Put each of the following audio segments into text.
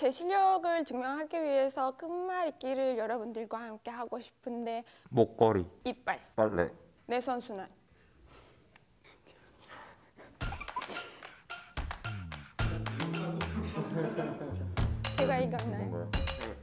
제 실력을 증명하기 위해서 끝말잇기를 여러분들과 함께 하고 싶은데 목걸이, 이빨, 빨래, 내 선순환. 제가 이겼나요? 뭔가요?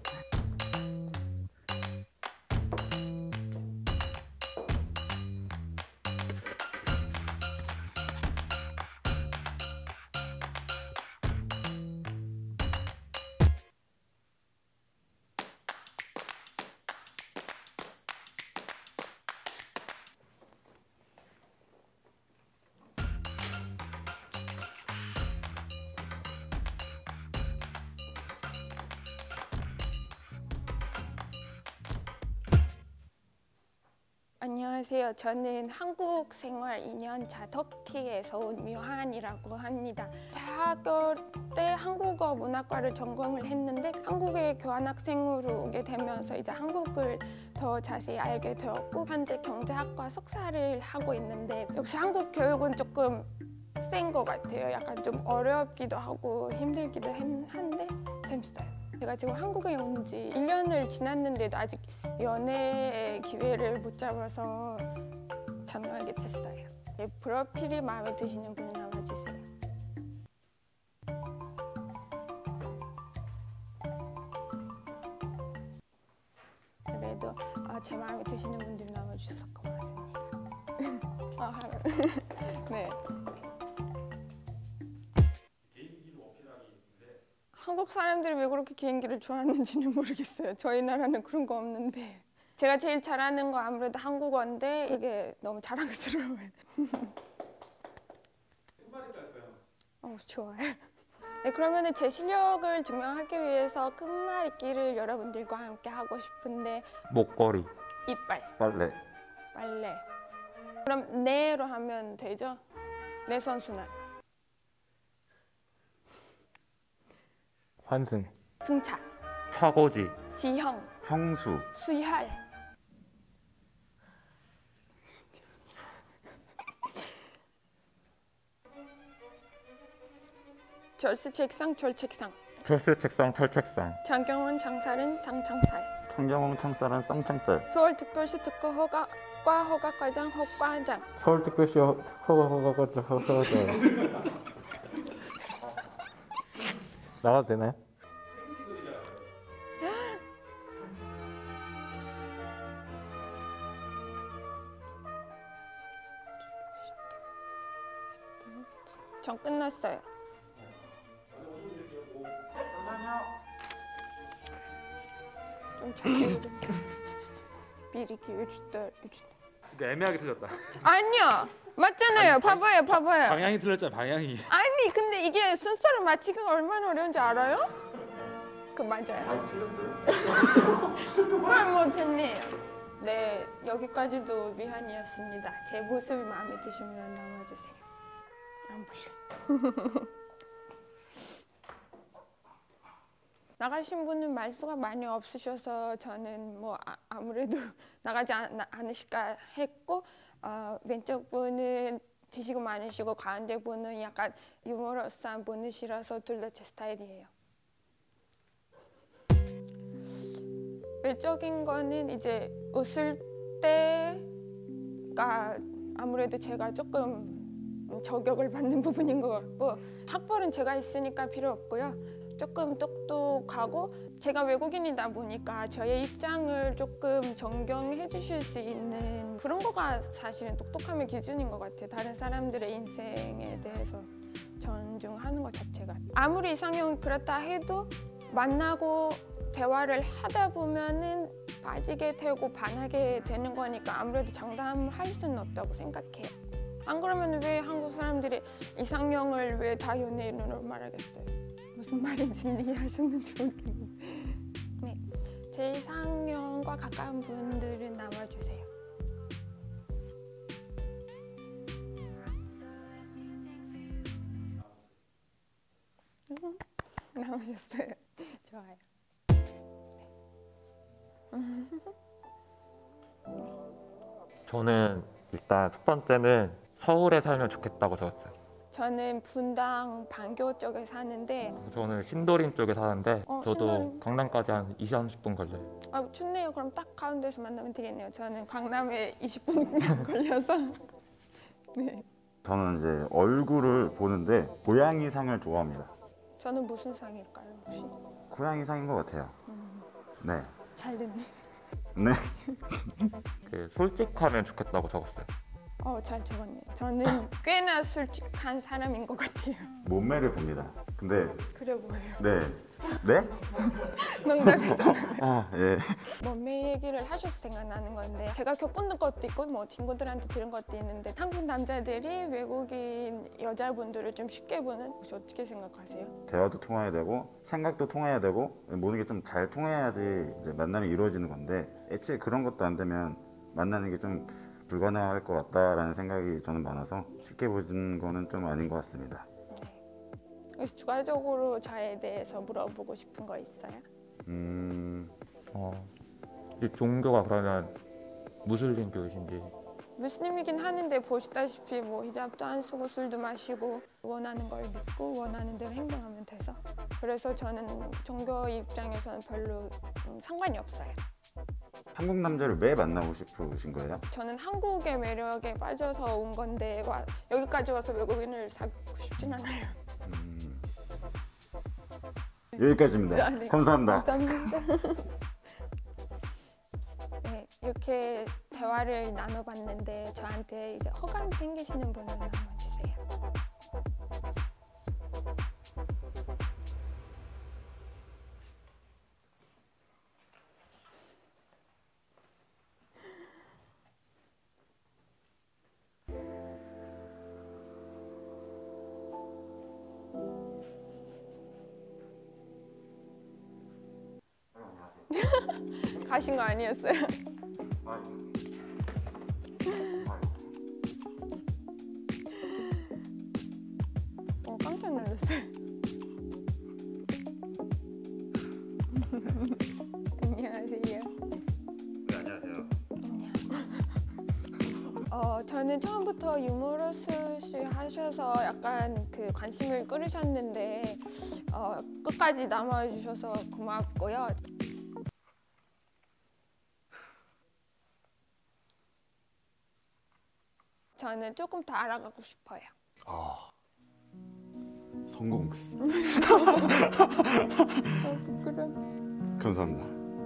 안녕하세요. 저는 한국 생활 2년차 터키에서 온 묘한이라고 합니다. 대학교 때 한국어 문학과를 전공을 했는데 한국에 교환학생으로 오게 되면서 이제 한국을 더 자세히 알게 되었고 현재 경제학과 석사를 하고 있는데 역시 한국 교육은 조금 센 것 같아요. 약간 좀 어렵기도 하고 힘들기도 한데 재밌어요. 제가 지금 한국에 온 지 1년을 지났는데도 아직 연애의 기회를 못 잡아서 참여하게 됐어요. 프로필이 마음에 드시는 분 남아주세요. 그래도 제 마음에 드시는 분들이 남아주셔서 고맙습니다. 네. 한국 사람들이 왜 그렇게 개인기를 좋아하는지는 모르겠어요. 저희 나라는 그런 거 없는데 제가 제일 잘하는 거 아무래도 한국어인데 이게 너무 자랑스러워요. 좋아요. 네, 그러면은 제 실력을 증명하기 위해서 끝말잇기를 여러분들과 함께 하고 싶은데 목걸이, 이빨, 빨래, 빨래. 그럼 네로 하면 되죠? 내 선순환. 환승, 승차, 차고지, 지형, 형수, 수희할. 절스 책상, 절책상. 철수 책상, 철책상, 장경원 장살은 상창살. 청경홍 창살은 쌍창살, 서울특별시 특허허가과 허가과장 허과장. 서울특별시 허가허가 나가도 되나요? 전 끝났어요. 좀 자세히 미리 기회 주다. 근데 애매하게 틀렸다. 아니요, 맞잖아요. 봐봐요. 방향이 틀렸잖아. 방향이. 아니 근데 이게 순서를 맞히기가 얼마나 어려운지 알아요? 그 맞아요. 그럼 뭐 됐네요. 네, 여기까지도 미한이었습니다. 제 모습이 마음에 드시면 남아주세요. 안 볼래. 나가신 분은 말수가 많이 없으셔서 저는 뭐 아무래도 나가지 않으실까 했고 왼쪽 분은 지식은 많으시고 가운데 분은 약간 유머러스한 분이시라서 둘 다 제 스타일이에요. 외적인 거는 이제 웃을 때가 아무래도 제가 조금 저격을 받는 부분인 것 같고 학벌은 제가 있으니까 필요 없고요. 조금 똑똑하고 제가 외국인이다 보니까 저의 입장을 조금 존경해 주실 수 있는 그런 거가 사실은 똑똑함의 기준인 것 같아요. 다른 사람들의 인생에 대해서 존중하는 것 자체가. 아무리 이상형이 그렇다 해도 만나고 대화를 하다 보면은 빠지게 되고 반하게 되는 거니까 아무래도 장담할 수는 없다고 생각해요. 안 그러면 왜 한국 사람들이 이상형을 왜 다 연예인으로 말하겠어요? 무슨 말인지 이해하셨는지 모르겠는데. 네, 제 이상형과 가까운 분들은 남아주세요. 남으셨어요. 좋아요. 저는 일단 첫 번째는 서울에 살면 좋겠다고 적었어요. 저는 분당 반교 쪽에 사는데 저는 신도림 쪽에 사는데 저도 신도림. 강남까지 한 20, 30분 걸려요. 좋네요. 그럼 딱 가운데서 만나면 되겠네요. 저는 강남에 20분 걸려서. 네. 저는 이제 얼굴을 보는데 고양이상을 좋아합니다. 저는 무슨 상일까요, 혹시? 고양이상인 것 같아요. 네. 잘 됐네. 네. 그 솔직하면 좋겠다고 적었어요. 잘 적었네요. 저는 꽤나 솔직한 사람인 것 같아요. 몸매를 봅니다. 근데 그래 보여요. 네. 네? 농담했어요. 아, 예. 몸매 얘기를 하셔서 생각나는 건데 제가 겪은 것도 있고 뭐 친구들한테 들은 것도 있는데 한국 남자들이 외국인 여자분들을 좀 쉽게 보는 혹시 어떻게 생각하세요? 대화도 통해야 되고 생각도 통해야 되고 모든 게 좀 잘 통해야지 이제 만남이 이루어지는 건데 애초에 그런 것도 안 되면 만나는 게 좀 불가능할 것 같다라는 생각이 저는 많아서 쉽게 보는 거는 좀 아닌 것 같습니다. 그래서 추가적으로 저에 대해서 물어보고 싶은 거 있어요? 이제 종교가 그러면 무슬림교이신지. 무슬림이긴 하는데 보시다시피 뭐 히잡도 안 쓰고 술도 마시고 원하는 걸 믿고 원하는 대로 행동하면 돼서 그래서 저는 종교 입장에서는 별로 상관이 없어요. 한국 남자를 왜 만나고 싶으신 거예요? 저는 한국의 매력에 빠져서 온 건데 여기까지 와서 외국인을 사귀고 싶진 않아요. 여기까지입니다. 네. 감사합니다. 감사합니다. 네, 이렇게 대화를 나눠봤는데 저한테 이제 호감 생기시는 분을 나눠주세요. 가신 거 아니었어요? 깜짝 놀랐어요. 안녕하세요. 네, 안녕하세요. 저는 처음부터 유머러스 하셔서 약간 그 관심을 끌으셨는데 끝까지 남아주셔서 고맙고요. 저는 조금 더 알아가고 싶어요. 성공. 부끄러워. 감사합니다.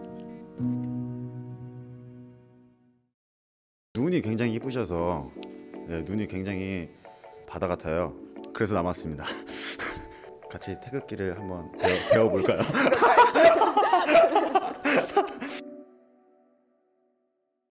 눈이 굉장히 이쁘셔서 눈이 굉장히 바다 같아요. 그래서 남았습니다. 같이 태극기를 한번 배워볼까요?